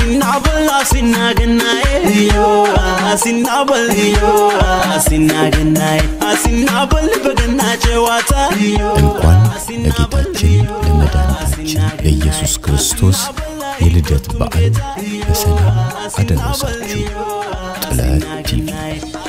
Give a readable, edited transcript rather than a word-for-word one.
አሲናበል አሲናገናዬ አሲናበል አሲናገናዬ አሲናበል በገና ጨዋታ እንኳን ለጌታችን ለመድኃኒታችን ለኢየሱስ ክርስቶስ የልደት በዓል በሰላም አደረሳችሁ። ጥላት ቲቪ